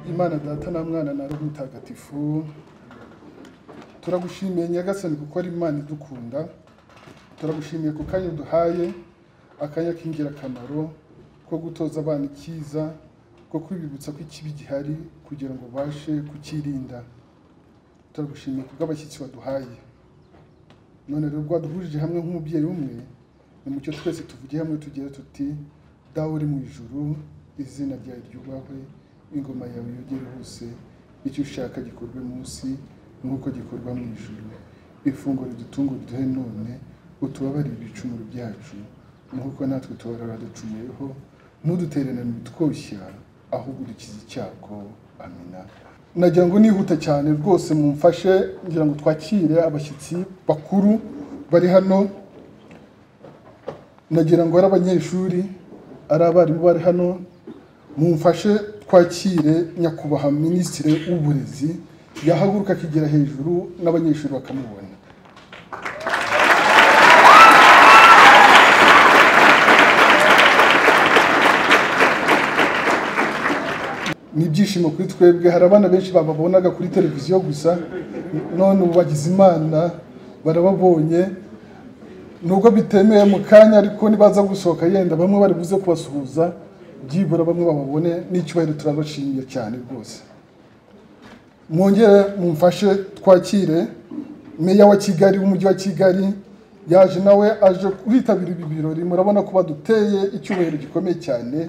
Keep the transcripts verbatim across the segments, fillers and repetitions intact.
Imana Data na Mwana na Roho Mutagatifu, turagushimiye Nyagasani kuko ari Imana idukunda. Turagushimiye ku kanya duhaye, akanya k'ingirakamaro ko gutoza abana icyiza, ko kwibibutsa ko ikibi gihari kugira ngo bashe kukirinda. Turagushimiye kubw'abashyitsi waduhaye. None rero rwaduhurije hamwe nk'umubyeyi umwe, ni mucyo twese tuvugiye hamwe tugira tuti: Dawe uri mu ijuru, izina ryawe ryubahwe, ingoma yawe yogere hose, icyo ushaka gikorwe munsi nk'uko gikorwa mu ijuru. Ifunguro ridutunga uduhe none, utubabarire ibicumuro byacu nk'uko natwe tubarara ducumuyeho, ntudutererane mu bitwoshya, ahubwo udukize icyago. Amina. Nagira ngo nihuta cyane rwose mumfashe ngira ngo twakire abashyitsi bakuru bari hano. Nagira ngo ari abanyeshuri, ari abarimu bari hano, mumfashe twakire nyakubahwa Minisitiri w'Uburezi, yahaguruka akigera hejuru n'abanyeshuri bakamubona. Ni ibyishimo kuri twebwe. Hari abana benshi bababonaga kuri televiziyo gusa, none ubu bagize Imana barababonye. Nubwo bitemeye mu kanya, ariko nibaza gusohoka yenda bamwe bari buze kubasuhuza, byibura bamwe bababone. N'icyubahiro turabashimiye cyane rwose. Mwongere mumfashe twakire Meya wa Kigali w'umujyi wa Kigali, yaje nawe aje kwitabira ibi birori. Murabona ko baduteye icyubahiro gikomeye cyane.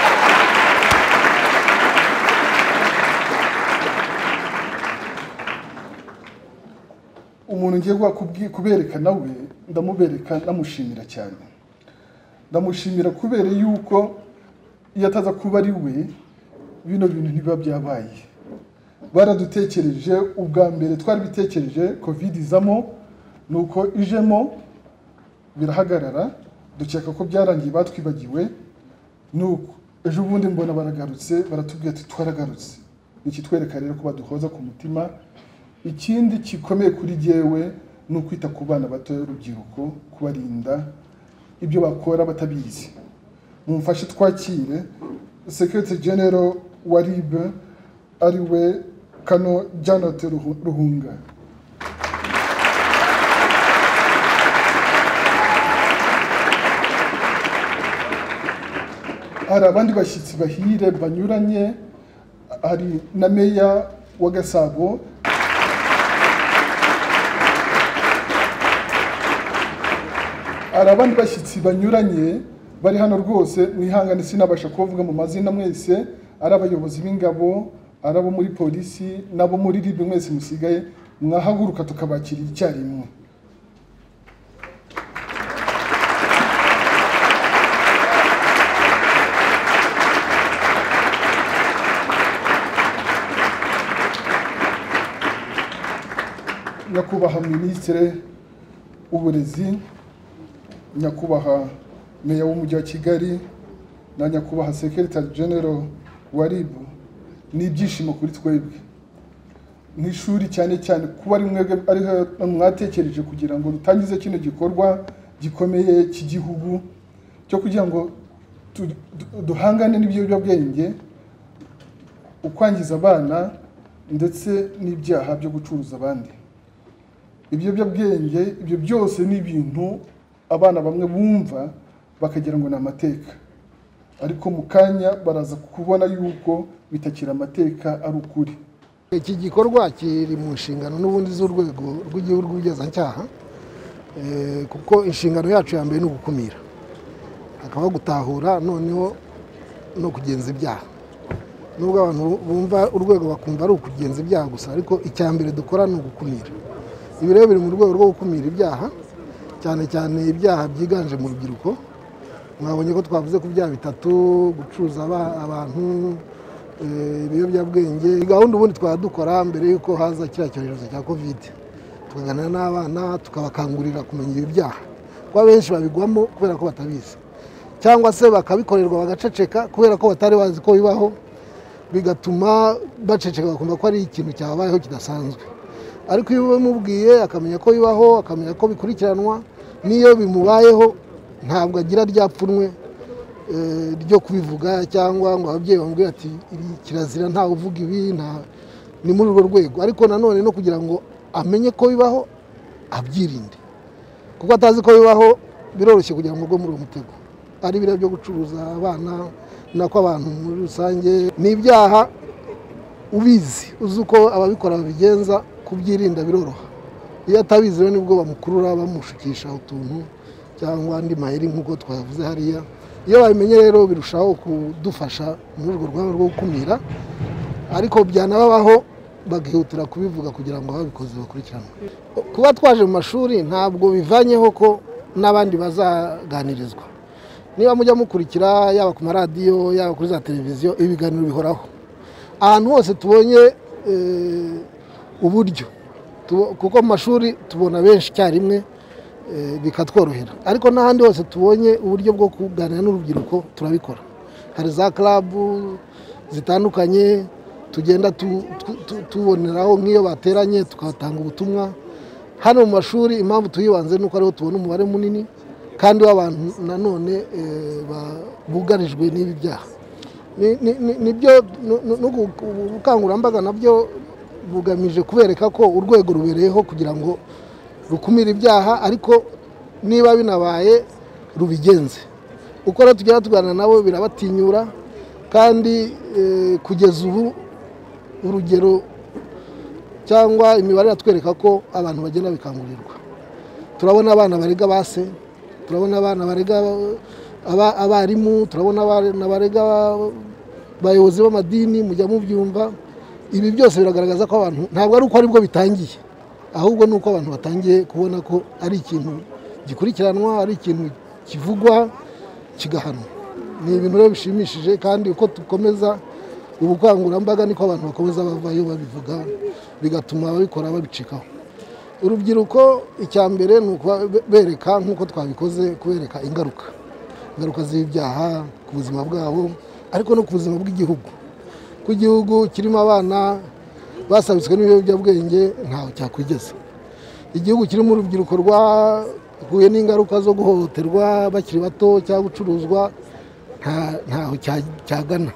Umuntu ngiye kubereka nawe ndamubereka ndamushimira cyane. Ndamushimira kubera yuko iyo ataza kuba ari we, bino bintu ntibiba byabaye. Baradutekereje ubwa mbere, twari bitekereje covid izamo, nuko ijemo birahagarara, dukeka ko byarangiye batwibagiwe. Nuko ejo bundi mbona baragarutse, baratubwira ati twaragarutse. Nikitwereka rero ko baduhoza ku mutima. Ikindi gikomeye kuri jyewe ni ukwita ku bana bato y'urubyiruko, kubarinda ibyo bakora batabizi. Mumfashe twakire Secretary General wa R I B, ari we Kano Janet Ruhunga. Hari abandi bashyitsi bahire banyuranye, hari na Meya wa Gasabo. Hari abandi bashyitsi banyuranye bari hano rwose, mwihangane sinabasha kuvuga mu mazina mwese. Ari abayobozi b'ingabo, ari abo muri polisi, nabo muri R I B, mwese musigaye mwahaguruka tukabakirira icyarimwe. Nyakubahwa Minisitiri w'Uburezi, nyakubahwa Meya w'umujyi wa Kigali, na nyakubahwa Secretary General wa R I B, ni ibyishimo kuri twebwe nk'ishuri, cyane cyane kuba ari mwebwe ari mwatekereje kugira ngo dutangize kino gikorwa gikomeye cy'igihugu cyo kugira ngo duhangane n'ibiyobyabwenge, ukwangiza abana ndetse n'ibyaha byo gucuruza abandi. Ibiyobyabwenge ibyo byose ni ibintu abana bamwe bumva bakagira ngo ni amateka, ariko mu kanya baraza kubona yuko bitakira amateka, ari ukuri. Iki gikorwa kiri mu nshingano n'ubundi z'urwego rw'igihugu rw'ubugenzacyaha, kuko inshingano yacu ya mbere ni ugukumira, hakaba gutahura, noneho no kugenza ibyaha. Nubwo abantu bumva urwego bakumva ari ukugenza ibyaha gusa, ariko icya mbere dukora ni ugukumira. Ibi rero biri mu rwego rwo gukumira ibyaha, cyane cyane ibyaha byiganje mu rubyiruko. Mwabonye ko twavuze ku byaha bitatu: gucuruza abantu, ibiyobyabwenge. Gahunda ubundi twaba dukora mbere yuko haza kiriya cyorezo cya covid, tukaganira n'abana tukabakangurira kumenya ibi byaha, kuko benshi babigwamo kubera ko batabizi, cyangwa se bakabikorerwa bagaceceka kubera ko batari bazi ko bibaho, bigatuma baceceka bakumva ko ari ikintu cyabayeho kidasanzwe. Ariko iyo bamubwiye akamenya ko bibaho, akamenya ko bikurikiranwa, niyo bimubayeho ntabwo agira ryapfunwe, ryo kubivuga cyangwa ngo ababyeyi bambwira ati kirazira ntawe uvuga ibi, ni muri urwo rwego. Ariko nanone no kugira ngo amenye ko bibaho abyirinde, kuko atazi ko bibaho biroroshye kugira ngo ugwe muri uwo mutego. Ari biriya byo gucuruza abana nako abantu muri rusange ni ibyaha, ubizi uzi uko ababikora babigenza, kubyirinda biroroha. Iyo atabizi rero nibwo bamukurura bamushukisha utuntu cyangwa andi mayeri nk'uko twavuze hariya. Iyo babimenye rero birushaho kudufasha muri urwo rwego rwo gukumira, ariko byanababaho bagihutira kubivuga kugira ngo ababikoze bakurikiranwe. Kuba twaje mu mashuri ntabwo bivanyeho ko n'abandi bazaganirizwa. Niba mujya mukurikira yaba ku maradiyo yaba kuri za televiziyo, ibiganiro bihoraho ahantu hose tubonye uburyo, kuko mu mashuri tubona benshi icyarimwe bikatworohera, ariko n'ahandi hose tubonye uburyo bwo kuganira n'urubyiruko turabikora. Hari za club zitandukanye tugenda tuboneraho, nk'iyo bateranye tukatanga ubutumwa. Hano mu mashuri impamvu tuyibanze nuko ariho tubona umubare munini kandi w'abantu nanone bugarijwe n'ibi byaha. Nibyo ubukangurambaga nabyo bugamije kubereka ko urwego rubereyeho kugira ngo rukumire ibyaha, ariko niba binabaye rubigenze. Uko rero tugera tuganira nabo birabatinyura, kandi kugeza ubu urugero cyangwa imibare yatwereka ko abantu bagenda bikangurirwa. Turabona abana barega base, turabona abana barega abarimu, turabona abana barega abayobozi b'amadini, mujya mubyumva. Ibi byose biragaragaza ko abantu ntabwo ari uko aribwo bitangiye, ahubwo ni uko abantu batangiye kubona ko ari ikintu gikurikiranwa, ari ikintu kivugwa kigahanwa. Ni ibintu rero bishimishije, kandi uko dukomeza ubukangurambaga niko abantu bakomeza bavayo babivuga, bigatuma ababikora babicikaho. Urubyiruko icya mbere ni ukubereka nk'uko twabikoze, kubereka ingaruka ingaruka z'ibyaha ku buzima bwabo, ariko no ku buzima bw'igihugu. Ku gihugu kirimo abana basabitswe n'ibiyobyabwenge ntaho cyakwigeza. Igihugu kirimo urubyiruko rwahuye n'ingaruka zo guhohoterwa bakiri bato cyangwa gucuruzwa ntaho cyagana.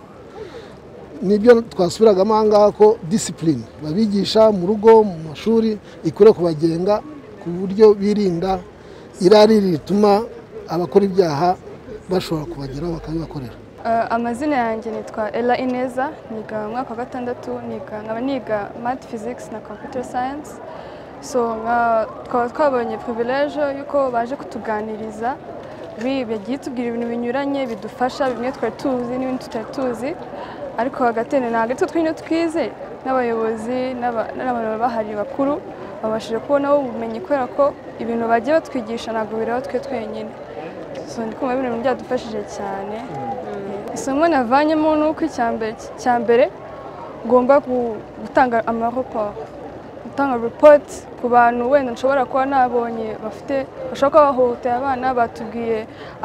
Nibyo twasubiragamo aha ngaha ko discipline babigisha mu rugo, mu mashuri, ikwiye kubagenga ku buryo birinda irari rituma abakora ibyaha bashobora kubageraho bakabibakorera. Amazina yanjye nitwa Ella Ineza, niga mu mwaka wa gatandatu, niga nkaba niga math physics na computer science. So twaba twabonye privilege yuko baje kutuganiriza, bagiye tubwira ibintu binyuranye bidufasha, bimwe twari tuzi n'ibindi tutari tuzi, ariko hagatene ntabwo twe twine twize, n'abayobozi n'abantu bahari bakuru babashije kubona ubumenyi, kubera ko ibintu bagiye batwigisha ntabwo bireba twe twenyine. So ndi kumva ibintu byadufashije cyane. Isomo navanyemo ni uko icya mbere ngomba gutanga amaraporo, gutanga report ku bantu wenda nshobora kuba nabonye bafite bashobora kuba bahohoteye abana, batubwiye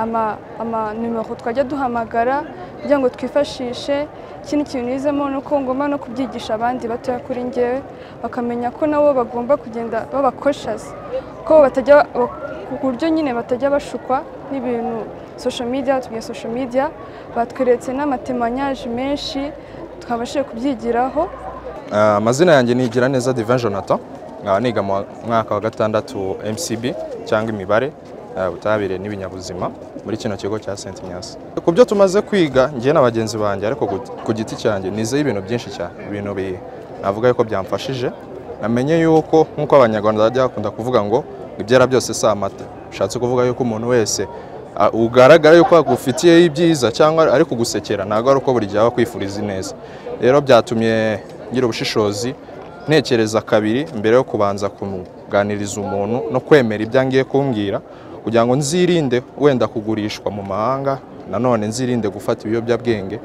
ama numero twajya duhamagara kugira ngo twifashishe. Ikindi kintu nizemo ni uko ngomba no kubyigisha abandi batoya kuri njyewe, bakamenya ko nabo bagomba kugenda baba cautious, ko batajya ku buryo nyine batajya bashukwa n'ibintu social media. Tugiye social media batweretse n'amatemanyage menshi twabashije kubyigiraho. Amazina yanjye ni Giraneza Divin Jonathan, niga mu mwaka wa gatandatu M C B cyangwa imibare ubutabire n'ibinyabuzima muri kino kigo cya Saint Ignace. Ku byo tumaze kwiga ngiye n'abagenzi banjye, ariko ku giti cyanjye nizeye ibintu byinshi cyane, ibintu navuga yuko byamfashije. Namenye yuko nk'uko abanyarwanda bajya bakunda kuvuga ngo ibyera byose si amata, bishatse kuvuga yuko umuntu wese ugaragara yuko agufitiye ibyiza cyangwa ari kugusekera, ntabwo ari uko buri gihe aba kwifuriza neza. Rero byatumye ngira ubushishozi, ntekereza kabiri mbere yo kubanza kuganiriza umuntu no kwemera ibyo ngiye kumbwira, kugira ngo nzirinde wenda kugurishwa mu mahanga, nanone nzirinde gufata ibiyobyabwenge.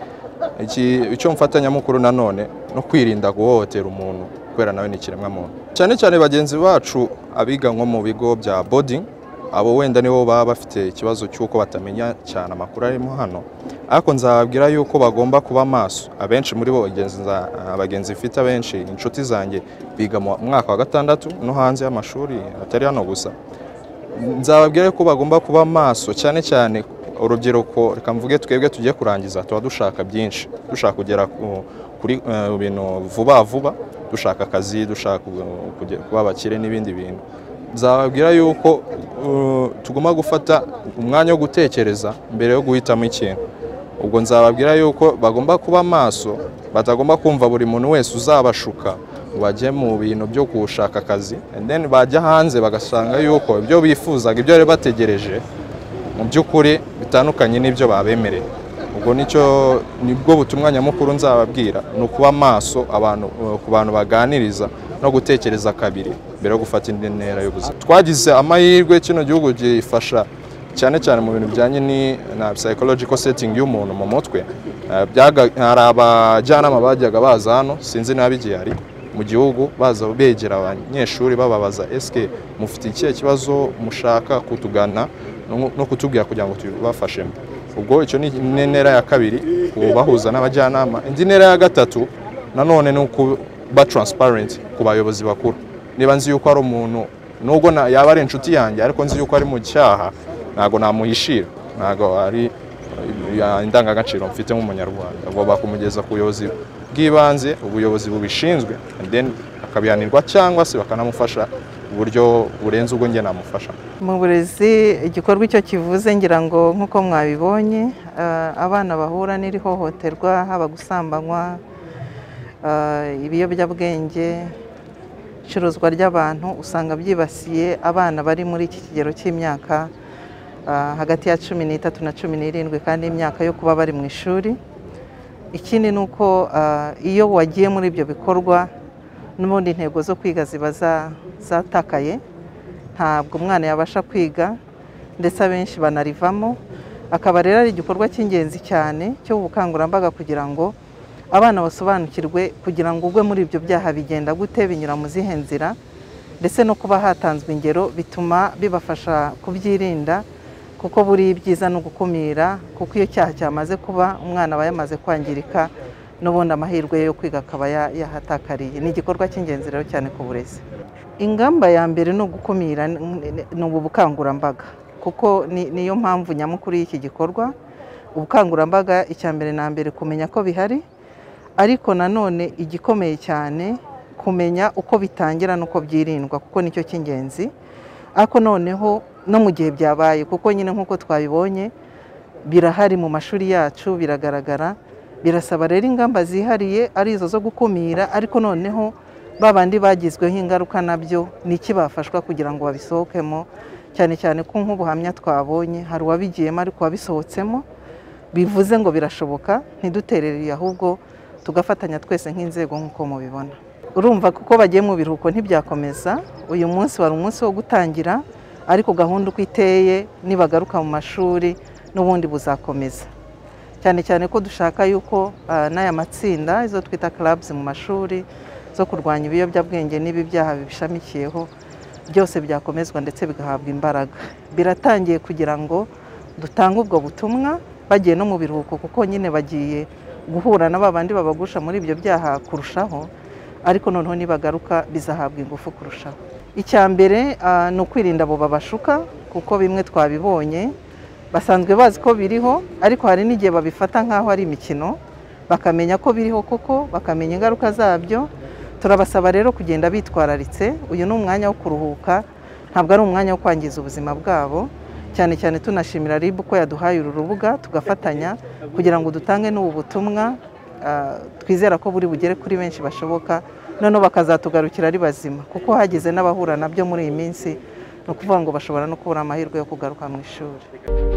Icyo mfatanyamukuru nanone no kwirinda guhohotera umuntu, kubera nawe ni ikiremwamuntu. Cyane cyane bagenzi bacu abiga nko mu bigo bya boarding, abo wenda nibo baba bafite ikibazo cy'uko batamenya cyane amakuru arimo hano, ariko nzababwira yuko bagomba kuba maso. Abenshi muri bo abagenzi mfite abenshi inshuti zanjye biga mu mwaka wa gatandatu no hanze y'amashuri atari hano gusa. Nzababwira yuko bagomba kuba maso, cyane cyane urubyiruko reka mvuge twebwe tugiye kurangiza tuba dushaka byinshi, dushaka kugera kuri bintu vuba vuba, dushaka akazi, dushaka kuba abakire n'ibindi bintu. Nzababwira yuko tugomba gufata umwanya wo gutekereza mbere yo guhitamo ikintu. Ubwo nzababwira yuko bagomba kuba maso, batagomba kumva buri muntu wese uzabashuka bajye mu bintu byo gushaka akazi, and then bajya hanze bagasanga yuko ibyo bifuzaga, ibyo bari bategereje mu by'ukuri bitandukanye n'ibyo babemereye. Ubwo nicyo nibwo butumwa nyamukuru nzababwira, ni ukuba maso abantu ku bantu baganiriza no gutekereza kabiri mbere yo gufata indi ntera y'ubuzima. Twagize amahirwe kino gihugu gifasha cyane cyane mu bintu bijyanye ni na psychological setting y'umuntu mu mutwe. Hari abajyanama bajyaga baza hano, sinzi nabigiye hari mu gihugu, baza begera abanyeshuri bababaza eske mufite ikihe kibazo mushaka kutugana no kutubwira kugira ngo tubafashe. Ubwo icyo ni ntera ya kabiri, kubahuza n'abajyanama. Indi ntera ya gatatu nanone ni ukuba transparent ku bayobozi bakuru. Niba nzi yuko ari umuntu nubwo yaba ari inshuti yanjye ariko nzi yuko ari mu cyaha, ntago namuhishira, ntago ari indangagaciro mfite nk'umunyarwanda. Agomba kumugeza ku buyobozi bw'ibanze, ubuyobozi bubishinzwe, and then akabihanirwa cyangwa se bakanamufasha uburyo burenze ubwo nge namufasha. Mu burezi igikorwa icyo kivuze ngira ngo nk'uko mwabibonye, abana bahura n'iri hohoterwa, haba gusambanywa, ibiyobyabwenge, icuruzwa ry'abantu, usanga byibasiye abana bari muri iki kigero cy'imyaka hagati ya cumi n'itatu na cumi n'irindwi, kandi imyaka yo kuba bari mu ishuri. Ikindi ni uko iyo wagiye muri ibyo bikorwa n'ubundi intego zo kwiga ziba zatakaye, ntabwo umwana yabasha kwiga ndetse abenshi banarivamo. Akaba rero ari igikorwa cy'ingenzi cyane cyo ubukangurambaga kugira ngo abana basobanukirwe kugira ngo ugwe muri ibyo byaha bigenda gute, binyura mu zihe nzira, ndetse no kuba hatanzwe ingero bituma bibafasha kubyirinda, kuko buri ibyiza no gukumira, kuko iyo cyaha cyamaze kuba umwana aba yamaze kwangirika n'ubundi amahirwe yo kwiga akaba yahatakariye. Ni igikorwa cy'ingenzi rero cyane ku burezi. Ingamba ya mbere ni ugukumira, ni ubu bukangurambaga, kuko niyo mpamvu nyamukuru y'iki gikorwa. Ubukangurambaga icya mbere na mbere kumenya ko bihari, ariko nanone igikomeye cyane kumenya uko bitangira n'uko byirindwa, kuko nicyo cy'ingenzi. Ariko noneho no mu gihe byabaye, kuko nyine nk'uko twabibonye birahari mu mashuri yacu, biragaragara. Birasaba rero ingamba zihariye ari izo zo gukumira, ariko noneho babandi bagizweho ingaruka nabyo niki bafashwa kugira ngo babisohokemo, cyane cyane ko nk'ubuhamya twabonye hari uwabigiyemo ariko wabisohotsemo. Bivuze ngo birashoboka, ntiduterereye ahubwo tugafatanya twese nk'inzego nk'uko mubibona. Urumva kuko bagiye mu biruhuko ntibyakomeza, uyu munsi wari umunsi wo gutangira, ariko gahunda uko iteye nibagaruka mu mashuri n'ubundi buzakomeza, cyane cyane ko dushaka yuko n'aya matsinda izo twita clubs mu mashuri zo kurwanya ibiyobyabwenge n'ibi byaha bibishamikiyeho byose byakomezwa ndetse bigahabwa imbaraga. Biratangiye kugira ngo dutange ubwo butumwa bagiye no mu biruhuko, kuko nyine bagiye guhura na babandi babagusha muri ibyo byaha kurushaho, ariko noneho nibagaruka bizahabwa ingufu kurushaho. Icya mbere ni ukwirinda abo babashuka, kuko bimwe twabibonye basanzwe bazi ko biriho, ariko hari n'igihe babifata nk'aho ari imikino, bakamenya ko biriho koko, bakamenya ingaruka zabyo. Turabasaba rero kugenda bitwararitse. Uyu ni umwanya wo kuruhuka, ntabwo ari umwanya wo kwangiza ubuzima bwabo. Cyane cyane tunashimira R I B ko yaduhaye uru rubuga tugafatanya kugira ngo dutange n'ubu butumwa, twizera ko buri bugere kuri benshi bashoboka, noneho bakazatugarukira ari bazima, kuko hagize n'abahura nabyo muri iyi minsi, ni ukuvuga ngo bashobora no kubura amahirwe yo kugaruka mu ishuri.